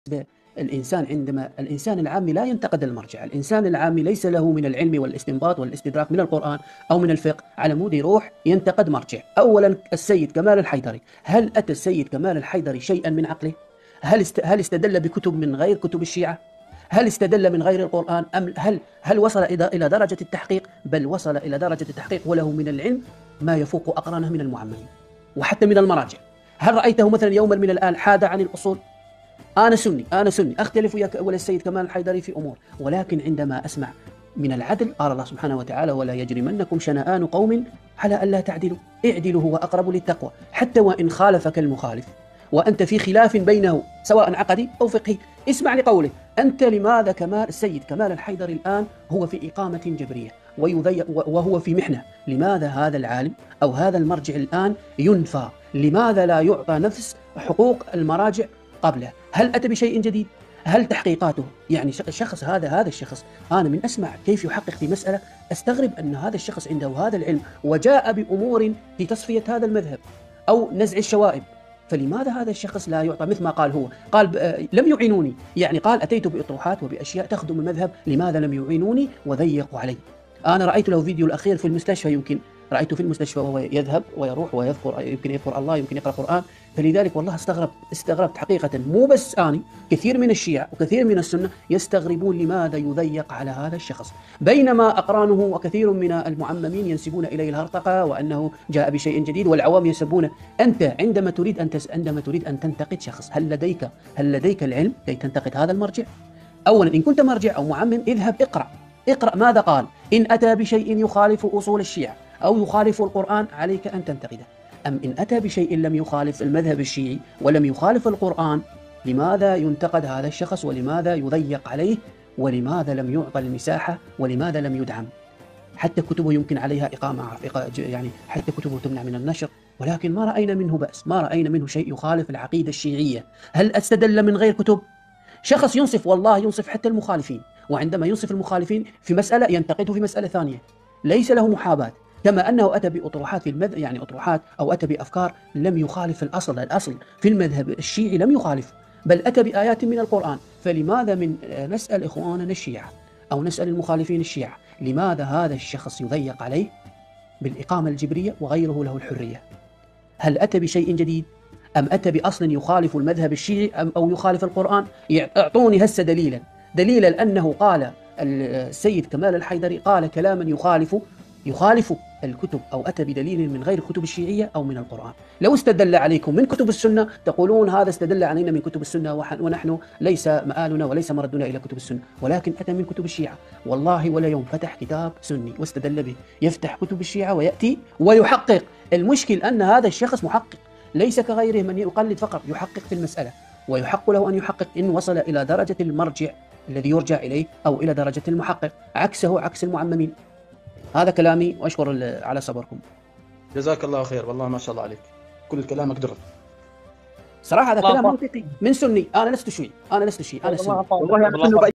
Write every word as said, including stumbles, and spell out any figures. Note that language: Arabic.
الإنسان عندما الإنسان العامي لا ينتقد المرجع، الإنسان العامي ليس له من العلم والاستنباط والاستدراك من القرآن أو من الفقه على مود يروح ينتقد مرجع. أولا السيد كمال الحيدري، هل أتى السيد كمال الحيدري شيئا من عقله؟ هل است... هل استدل بكتب من غير كتب الشيعة؟ هل استدل من غير القرآن؟ أم هل هل وصل إلى درجة التحقيق؟ بل وصل إلى درجة التحقيق وله من العلم ما يفوق أقرانه من المعممين وحتى من المراجع. هل رأيته مثلا يوما من الآن حاد عن الأصول؟ أنا سني أنا سني أختلف وياك ولا السيد كمال الحيدري في أمور، ولكن عندما أسمع من العدل قال الله سبحانه وتعالى: ولا يجرمنكم شنآن قوم على ألا تعدلوا اعدلوا هو أقرب للتقوى. حتى وإن خالفك المخالف وأنت في خلاف بينه سواء عقدي أو فقهي، اسمع لقوله. أنت لماذا كمال السيد كمال الحيدري الآن هو في إقامة جبرية ويضيق وهو في محنة؟ لماذا هذا العالم أو هذا المرجع الآن ينفى؟ لماذا لا يعطى نفس حقوق المراجع قبله؟ هل أتى بشيء جديد؟ هل تحقيقاته يعني شخص هذا هذا الشخص أنا من أسمع كيف يحقق في مسألة أستغرب أن هذا الشخص عنده هذا العلم وجاء بأمور في تصفية هذا المذهب أو نزع الشوائب، فلماذا هذا الشخص لا يعطى مثل ما قال هو؟ قال لم يعينوني، يعني قال أتيت بإطروحات وبأشياء تخدم المذهب، لماذا لم يعينوني وضيقوا علي؟ أنا رأيت له فيديو الأخير في المستشفى، يمكن رأيته في المستشفى وهو يذهب ويروح ويذكر، يمكن يذكر الله، يمكن يقرأ قرآن. فلذلك والله استغربت استغربت حقيقة، مو بس أنا، كثير من الشيعة وكثير من السنة يستغربون لماذا يضيق على هذا الشخص، بينما أقرانه وكثير من المعممين ينسبون إليه الهرطقة وأنه جاء بشيء جديد، والعوام يسبونه. أنت عندما تريد أن تس... عندما تريد أن تنتقد شخص، هل لديك هل لديك العلم كي تنتقد هذا المرجع؟ أولا إن كنت مرجع أو معمم اذهب اقرأ اقرأ ماذا قال. إن أتى بشيء يخالف أصول الشيعة أو يخالف القرآن عليك أن تنتقده. أم إن أتى بشيء لم يخالف المذهب الشيعي ولم يخالف القرآن، لماذا ينتقد هذا الشخص ولماذا يضيق عليه ولماذا لم يعطى المساحة ولماذا لم يدعم؟ حتى كتبه يمكن عليها إقامة يعني حتى كتبه تمنع من النشر، ولكن ما رأينا منه بأس، ما رأينا منه شيء يخالف العقيدة الشيعية. هل استدل من غير كتب؟ شخص ينصف، والله ينصف حتى المخالفين، وعندما ينصف المخالفين في مسألة ينتقده في مسألة ثانية، ليس له محاباة. كما أنه أتى بأطروحات في المذهب، يعني أطروحات أو أتى بأفكار لم يخالف الأصل، الأصل في المذهب الشيعي لم يخالف، بل أتى بآيات من القرآن. فلماذا من نسأل إخواننا الشيعة أو نسأل المخالفين الشيعة لماذا هذا الشخص يضيق عليه بالإقامة الجبرية وغيره له الحرية؟ هل أتى بشيء جديد أم أتى بأصل يخالف المذهب الشيعي أم أو يخالف القرآن؟ اعطوني هسه دليلا دليلا أنه قال السيد كمال الحيدري قال كلاما يخالف يخالف الكتب أو أتى بدليل من غير كتب الشيعية أو من القرآن. لو استدل عليكم من كتب السنة تقولون هذا استدل علينا من كتب السنة ونحن ليس مآلنا وليس مردنا إلى كتب السنة، ولكن أتى من كتب الشيعة. والله ولا يوم فتح كتاب سني واستدل به، يفتح كتب الشيعة ويأتي ويحقق. المشكل أن هذا الشخص محقق ليس كغيره من يقلد فقط، يحقق في المسألة ويحق له أن يحقق إن وصل إلى درجة المرجع الذي يرجع إليه أو إلى درجة المحقق، عكسه عكس المعممين. هذا كلامي وأشكر على صبركم. جزاك الله خير، والله ما شاء الله عليك، كل كلامك درر صراحة. هذا كلام منطقي من سني، أنا لست شيعي، أنا لست شيعي، أنا سني.